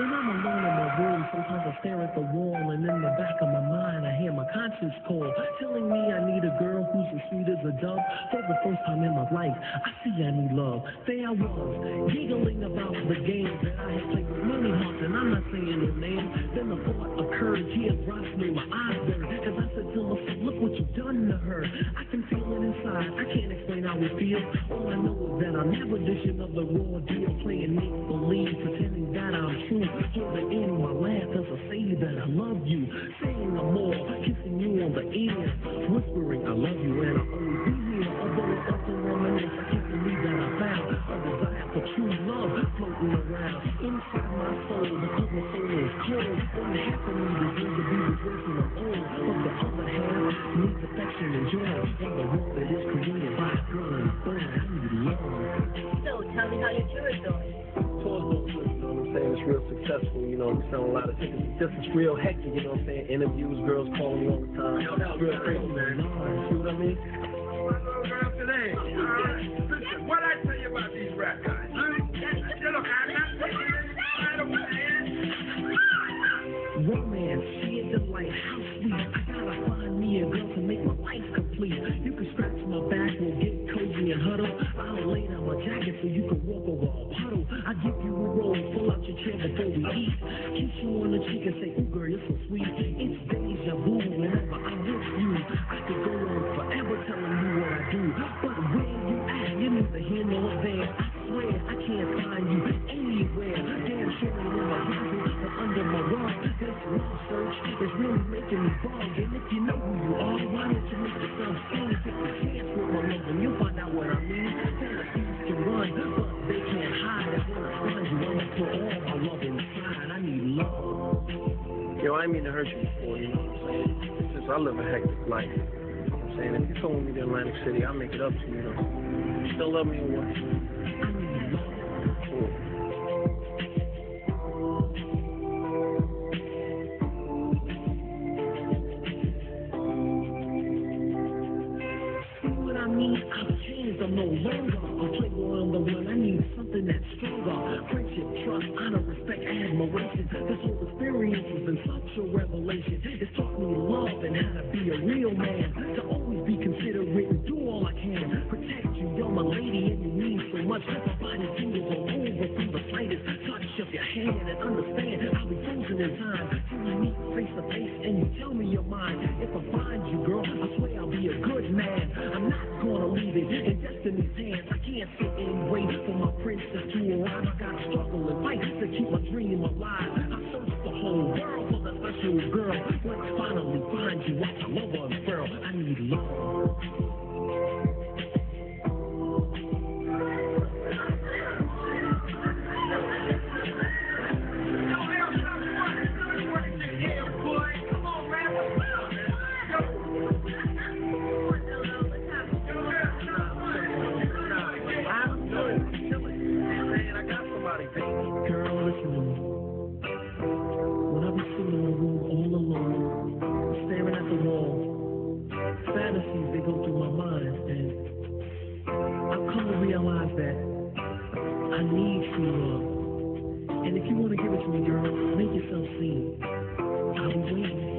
When I'm alone in my room, sometimes I stare at the wall, and in the back of my mind, I hear my conscience call, telling me I need a girl who's as sweet as a dove. For the first time in my life, I see I need love. There I was, giggling about the games that I had played with many hearts, and I'm not saying no names. Then the thought occurred, tears rushed me, my eyes burned, as I said to myself, look what you've done to her. I can feel it inside, I can't explain how it feels. All I know is that I'm never dishing of the raw deal, playing make-believe, pretending that I'm true. Holding in my laugh as I say that I love you, saying I'm more, kissing you on the ear, whispering I love you and I'll always be here. Although it's often reminisce, I can't believe that I found a desire for true love floating around inside my soul, because my soul is cold. One half of me deserves to be the person I'm on, but the other half needs affection and joy. And the world that is created by a girl and a boy, I need love. So tell me how your tour is going. Tour's going good, you know what I'm saying? It's real successful, you know, we're selling a lot of tickets. It's just it's real hectic, you know what I'm saying? Interviews, girls calling me all the time. It's real crazy, man. See what I mean? Girl today. Listen, what I tell you about these rap guys? Look, I'm not taking any side of my hand. Romance, sheer delight, how sweet. I gotta find me a girl to make my life complete. You can scratch my back, we'll get cozy and huddle. I'll lay down my jacket so you can walk over a puddle. I give you a roll, pull out your chair before we eat. Kiss you on the cheek and say, ooh girl, you're so sweet. It's deja vu whenever I'm with you. I could go on forever telling you what I do, but where you at, you're neither here nor there. I swear I can't find you anywhere. Damn sure ain't in my pocket or under my rug. This love search is really making me bug. And if you know who you are, why don't you make yourself sing? Take a chance with my love and you'll find out what I mean. Fantasies can run, but they can't hide. And when I find you, I'ma put all my love inside. I need love. Yo, I didn't mean to hurt you before, you know what I'm saying? It's just I live a hectic life. You know what I'm saying? If you told me to Atlantic City, I'll make it up to you, you know. You still love me or what? I need love. Cool. See what I mean? I've changed, I'm no longer a playboy on the run. I need something that's stronger. Friendship, trust, honor, respect, admiration. This whole experience has been such a revelation. It's taught me love and how to be a real man. To always be considerate and do all I can. Protect you, you're my lady and you mean so much. My body fingers all over from the slightest touch of your hand. And understand, I'll be frozen in time till we meet face to face and you tell me your mind. If I find you, girl, I swear I'll be a good man. I'm not gonna leave it in destiny's hands. I can't sit and wait for my princess to arrive. I gotta struggle and fight to keep my dream alive. I search the whole world for that special girl. When I finally find you, watch I love her and girl. I need love. Girl, listen to me. When I be sitting in my room all alone, staring at the wall, fantasies they go through my mind, and I've come to realize that I need true love. And if you want to give it to me, girl, make yourself seen. I'll be waiting.